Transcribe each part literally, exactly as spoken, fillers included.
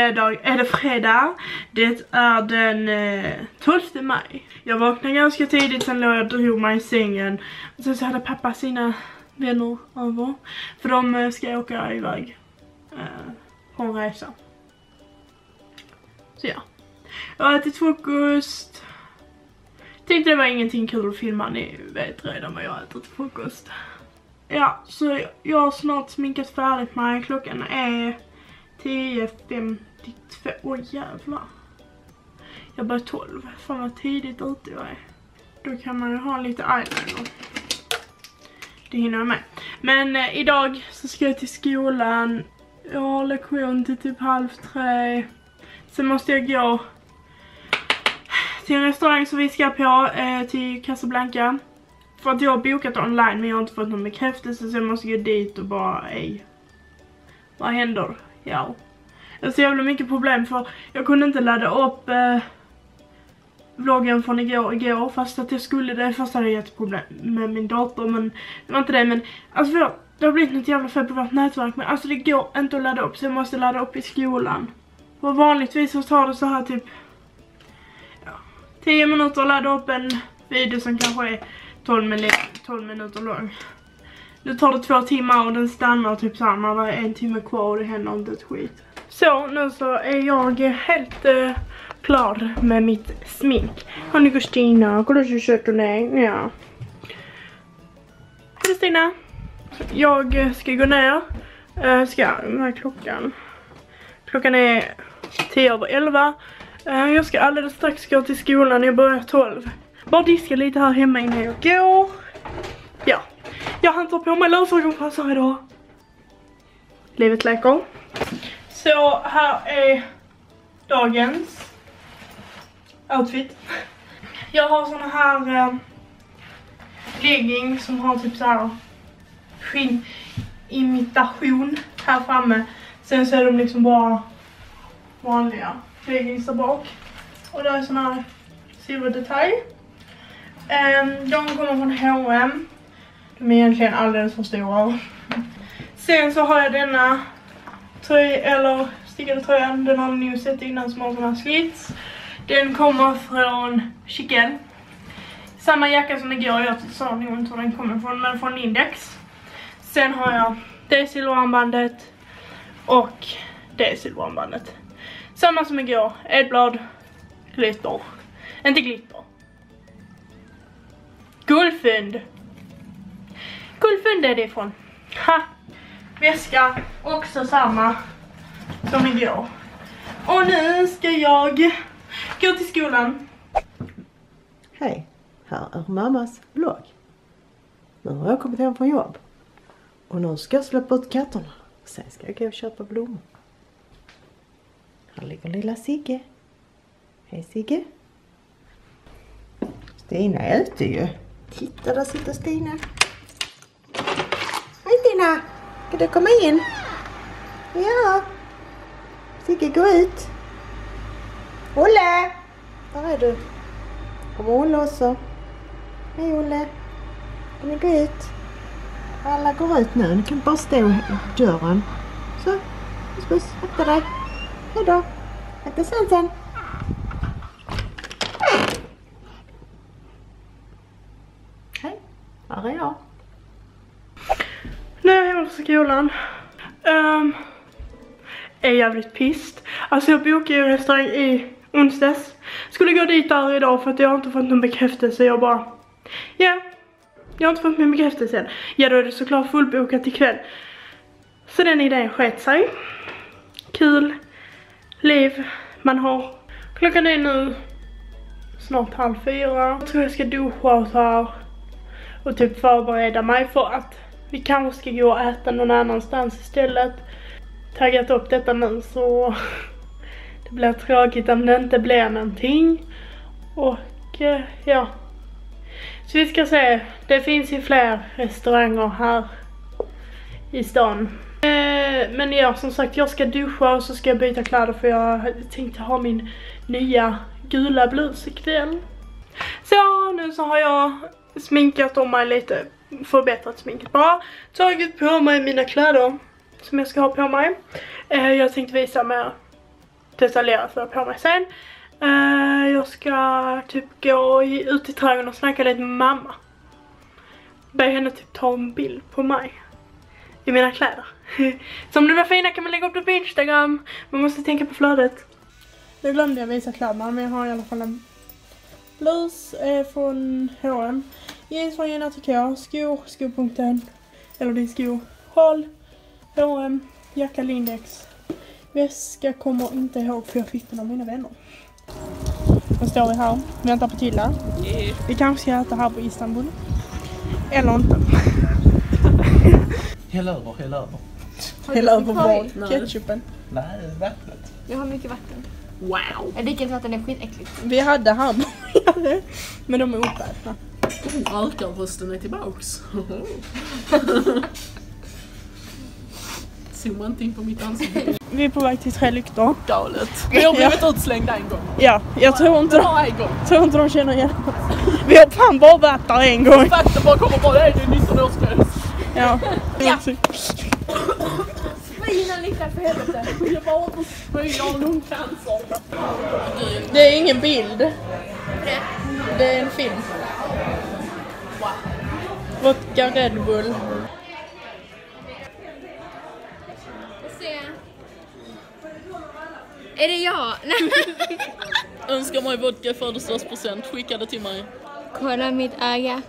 fredag, är det fredag. Det är den eh, tolfte maj. Jag vaknade ganska tidigt, sen låg jag och drog mig i sängen. Och sen så hade pappa sina vänner över. För de eh, ska åka iväg eh, på en resa. Så ja. Jag har ätit frukost. Tänkte det var ingenting kul att filma. Ni vet redan vad jag har ätit till frukost. Ja, så jag har snart sminkat färdigt mig. Klockan är tio femtiotvå. Åh jävlar. Jag börjar tolv. Fan vad tidigt ute jag är. Då kan man ju ha lite eyeliner. Det hinner jag med. Men eh, idag så ska jag till skolan. Jag har lektion till typ halv tre. Sen måste jag gå till en restaurang som vi ska på, eh, till Casablanca. För att jag har bokat online men jag har inte fått någon bekräftelse, så jag måste gå dit och bara, ej. Vad händer? Ja. Jag har så jävla mycket problem för jag kunde inte ladda upp eh, vloggen från igår, igår fast att jag skulle det. Först hade jag jätteproblem med min dator, men det var inte det. Men alltså för, det har blivit något jävla fel på vårt nätverk, men alltså det går inte att ladda upp, så jag måste ladda upp i skolan. Och vanligtvis så tar det så här typ ja, tio minuter att ladda upp en video som kanske är tolv minuter lång. Nu tar det två timmar och den stannar typ så här när det är en timme kvar och det händer inte ett skit. Så nu så är jag helt uh, klar med mitt smink. Hörni Kristina, kolla så söt hon är. Ja. Kristina, jag ska gå ner. Uh, ska, vad är klockan? Klockan är tio över elva. Uh, jag ska alldeles strax gå till skolan, jag börjar tolv. Bara diska lite här hemma innan jag går. Ja, jag hämtar på mig lösögonpassar idag. Livet leker. Så här är dagens outfit. Jag har såna här äh, leggings som har typ så här skinnimitation här framme. Sen så är de liksom bara vanliga leggings där bak. Och det är såna här silverdetalj. Um, de kommer från H och M. De är egentligen alldeles för stora. Sen så har jag denna tröja, eller stickade tröjan. Den har ni ju sett innan, som har såna här slits. Den kommer från Chicken. Samma jacka som igår, jag sa nog inte var den kommer från, men från Index. Sen har jag det silverarmbandet och det silverarmbandet. Samma som igår, Edblad, glitter. Inte glitter. Guldfynd. Guldfynd är det ifrån. Ha. Väska. Också samma som igår. Och nu ska jag gå till skolan. Hej. Här är mammas vlogg. Nu har jag kommit hem från jobb. Och nu ska jag släppa ut katterna. Sen ska jag gå och köpa blommor. Här ligger lilla Sigge. Hej Sigge. Stina är ute ju. Titta, där sitter Stina. Hej Stina, ska du komma in? Ja. Sigge, gå ut. Olle! Där är du. Kommer Olle också. Hej Olle. Kan ni gå ut? Alla går ut nu. Ni kan bara stå i dörren. Så, puss puss, efter dig. Hej då. Efter sen sen. Här är jag. Nu är jag hemma på skolan. Um, är jävligt pissed. Alltså jag bokade ju en restaurang i onsdags. Skulle gå dit där idag för att jag har inte fått någon bekräftelse. Jag bara, ja, yeah, jag har inte fått min bekräftelse än. Ja, då är det såklart fullbokat ikväll. Så den idén sket sig. Kul liv man har. Klockan är nu snart halv fyra. Jag tror jag ska duscha och så här. Och typ förbereda mig för att vi kanske ska gå och äta någon annanstans istället. Taggat upp detta nu så det blir tråkigt om det inte blir någonting. Och eh, ja. Så vi ska se. Det finns ju fler restauranger här i stan. Eh, men ja, som sagt, jag ska duscha och så ska jag byta kläder för jag tänkte ha min nya gula blus ikväll. Så nu så har jag sminkat om mig lite, förbättrat sminket bara. Tagit på mig mina kläder som jag ska ha på mig. Eh, jag tänkte visa med detaljerat vad jag har på mig sen. Uh, jag ska typ gå ut i trädgården och snacka lite med mamma. Be henne typ ta en bild på mig i mina kläder. Så om det var fina kan man lägga upp det på Instagram. Man måste tänka på flödet. Nu glömde jag visa kläderna, men jag har i alla fall en blus eh, från H och M. Jeans från Gina tycker jag. Skor, skopunkten. Eller din skor. Håll. H och M. Jacka Lindex. Väska kommer inte ihåg för jag fick den av mina vänner. Nu står vi här. Väntar på Tilla. Yeah. Vi kanske ska äta här på Istanbul. Eller inte. Häll över, häll över. Häll över vad? Ketchupen? Nej, vattnet. Jag har mycket vatten. Wow. Jag dricker inte vatten, det är skitäckligt. Vi hade hamburgare, men de är uppätna. Oh, rökarrösten är tillbaks. Zooma inte in på mitt ansikte. Vi är på väg till Tre Lyktor. Galet. Vi har blivit ja. utslängda en gång. Ja, jag tror inte, de, en gång. tror inte de känner igen oss. Vi har fan bara varit där en gång. Faktum bara kommer bara, det är nitton-årsgräns. Ja. Ja. Spina lite för helvete. Jag bara inte spy, jag har lungcancer. Det är ingen bild. Det? Det är en film. Wow. Vodka Red Bull. Är det jag? Önskar mig vodka födelsedagspresent. Skicka det till mig. Kolla mitt öga.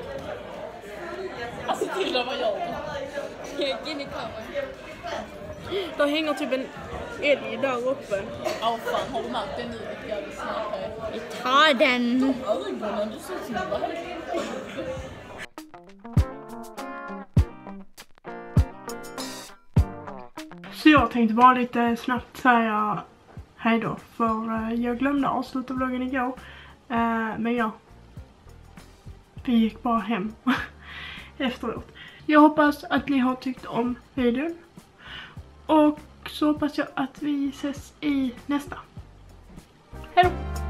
Alltså till vad gör du? Ge mig kameran. Där hänger typ en älg där uppe. Ja fan, har du märkt det nu? Jag vill snart Vi tar den. ögonen, du ser ut som du var helt... Så jag tänkte bara lite snabbt säga hej då. För jag glömde avsluta vloggen igår. Men ja, vi gick bara hem efteråt. Jag hoppas att ni har tyckt om videon. Och så hoppas jag att vi ses i nästa. Hej då!